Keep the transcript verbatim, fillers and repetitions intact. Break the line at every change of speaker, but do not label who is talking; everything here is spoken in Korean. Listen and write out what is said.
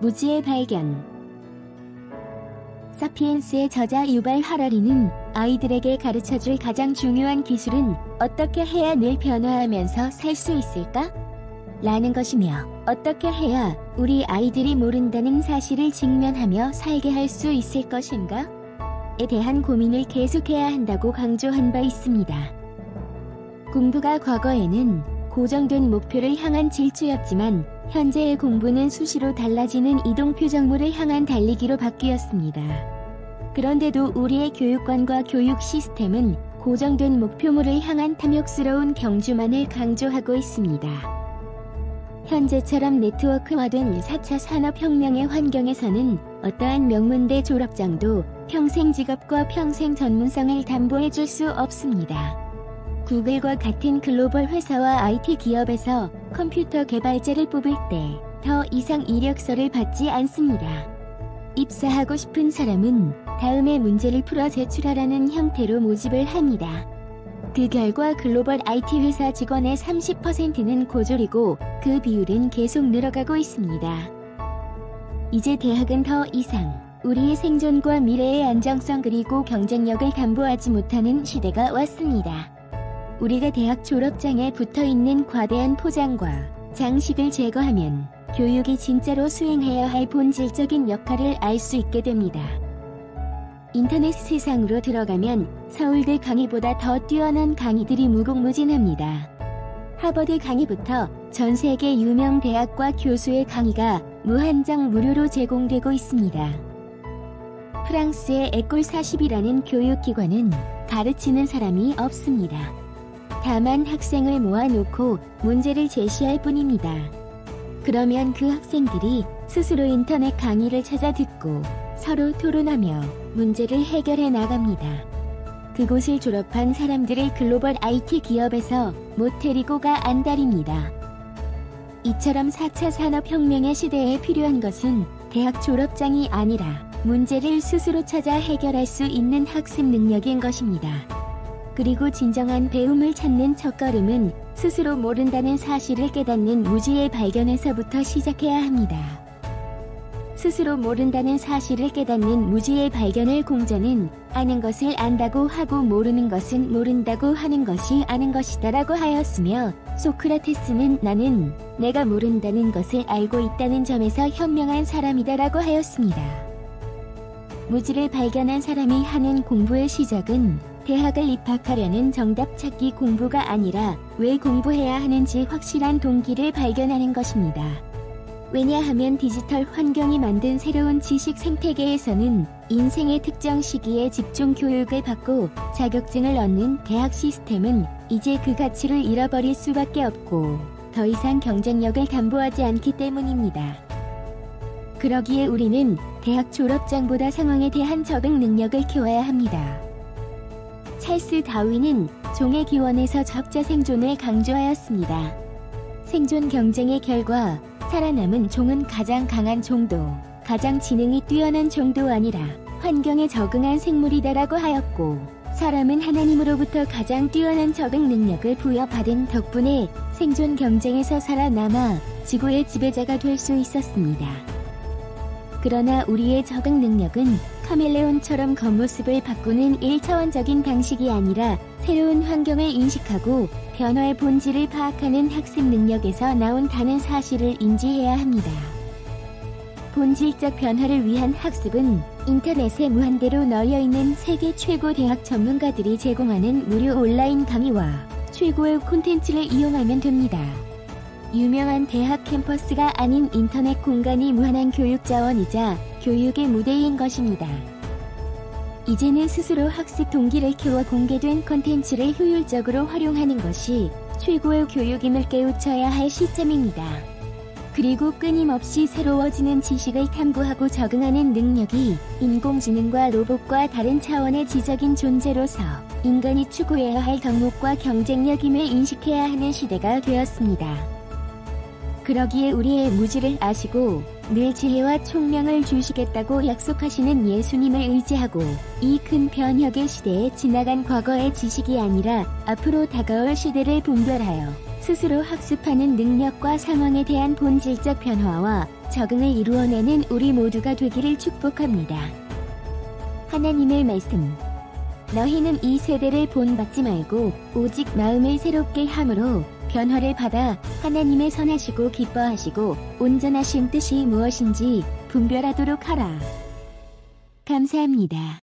무지의 발견. 사피엔스의 저자 유발 하라리는 아이들에게 가르쳐줄 가장 중요한 기술은 어떻게 해야 늘 변화하면서 살 수 있을까? 라는 것이며, 어떻게 해야 우리 아이들이 모른다는 사실을 직면하며 살게 할 수 있을 것인가? 에 대한 고민을 계속해야 한다고 강조한 바 있습니다. 공부가 과거에는 고정된 목표를 향한 질주였지만 현재의 공부는 수시로 달라지는 이동 표적물을 향한 달리기로 바뀌었습니다. 그런데도 우리의 교육관과 교육 시스템은 고정된 목표물을 향한 탐욕스러운 경주만을 강조하고 있습니다. 현재처럼 네트워크화된 사 차 산업혁명의 환경에서는 어떠한 명문대 졸업장도 평생 직업과 평생 전문성을 담보해줄 수 없습니다. 구글과 같은 글로벌 회사와 아이티 기업에서 컴퓨터 개발자를 뽑을 때 더 이상 이력서를 받지 않습니다. 입사하고 싶은 사람은 다음의 문제를 풀어 제출하라는 형태로 모집을 합니다. 그 결과 글로벌 아이티 회사 직원의 삼십 퍼센트는 고졸이고 그 비율은 계속 늘어가고 있습니다. 이제 대학은 더 이상 우리의 생존과 미래의 안정성 그리고 경쟁력을 담보하지 못하는 시대가 왔습니다. 우리가 대학 졸업장에 붙어있는 과대한 포장과 장식을 제거하면 교육이 진짜로 수행해야 할 본질적인 역할을 알 수 있게 됩니다. 인터넷 세상으로 들어가면 서울대 강의보다 더 뛰어난 강의들이 무궁무진합니다. 하버드 강의부터 전 세계 유명 대학과 교수의 강의가 무한정 무료로 제공되고 있습니다. 프랑스의 에콜 사십이라는 교육기관은 가르치는 사람이 없습니다. 다만 학생을 모아놓고 문제를 제시할 뿐입니다. 그러면 그 학생들이 스스로 인터넷 강의를 찾아 듣고 서로 토론하며 문제를 해결해 나갑니다. 그곳을 졸업한 사람들을 글로벌 아이티 기업에서 모텔이고 가 안달입니다. 이처럼 사 차 산업혁명의 시대에 필요한 것은 대학 졸업장이 아니라 문제를 스스로 찾아 해결할 수 있는 학습 능력인 것입니다. 그리고 진정한 배움을 찾는 첫걸음은 스스로 모른다는 사실을 깨닫는 무지의 발견에서부터 시작해야 합니다. 스스로 모른다는 사실을 깨닫는 무지의 발견을 공자는 아는 것을 안다고 하고 모르는 것은 모른다고 하는 것이 아는 것이다라고 하였으며, 소크라테스는 나는 내가 모른다는 것을 알고 있다는 점에서 현명한 사람이다라고 하였습니다. 무지를 발견한 사람이 하는 공부의 시작은 대학을 입학하려는 정답 찾기 공부가 아니라 왜 공부해야 하는지 확실한 동기를 발견하는 것입니다. 왜냐하면 디지털 환경이 만든 새로운 지식 생태계에서는 인생의 특정 시기에 집중 교육을 받고 자격증을 얻는 대학 시스템은 이제 그 가치를 잃어버릴 수밖에 없고 더 이상 경쟁력을 담보하지 않기 때문입니다. 그러기에 우리는 대학 졸업장보다 상황에 대한 적응 능력을 키워야 합니다. 찰스 다윈은 종의 기원에서 적자 생존을 강조하였습니다. 생존 경쟁의 결과 살아남은 종은 가장 강한 종도, 가장 지능이 뛰어난 종도 아니라 환경에 적응한 생물이다라고 하였고, 사람은 하나님으로부터 가장 뛰어난 적응 능력을 부여받은 덕분에 생존 경쟁에서 살아남아 지구의 지배자가 될 수 있었습니다. 그러나 우리의 적응 능력은 카멜레온처럼 겉모습을 바꾸는 일 차원적인 방식이 아니라 새로운 환경을 인식하고 변화의 본질을 파악하는 학습 능력에서 나온다는 사실을 인지해야 합니다. 본질적 변화를 위한 학습은 인터넷에 무한대로 널려있는 세계 최고 대학 전문가들이 제공하는 무료 온라인 강의와 최고의 콘텐츠를 이용하면 됩니다. 유명한 대학 캠퍼스가 아닌 인터넷 공간이 무한한 교육 자원이자 교육의 무대인 것입니다. 이제는 스스로 학습 동기를 키워 공개된 콘텐츠를 효율적으로 활용하는 것이 최고의 교육임을 깨우쳐야 할 시점입니다. 그리고 끊임없이 새로워지는 지식을 탐구하고 적응하는 능력이 인공지능과 로봇과 다른 차원의 지적인 존재로서 인간이 추구해야 할 덕목과 경쟁력임을 인식해야 하는 시대가 되었습니다. 그러기에 우리의 무지를 아시고 늘 지혜와 총명을 주시겠다고 약속하시는 예수님을 의지하고 이 큰 변혁의 시대에 지나간 과거의 지식이 아니라 앞으로 다가올 시대를 분별하여 스스로 학습하는 능력과 상황에 대한 본질적 변화와 적응을 이루어내는 우리 모두가 되기를 축복합니다. 하나님의 말씀. 너희는 이 세대를 본받지 말고 오직 마음을 새롭게 함으로 변화를 받아 하나님의 선하시고 기뻐하시고 온전하신 뜻이 무엇인지 분별하도록 하라. 감사합니다.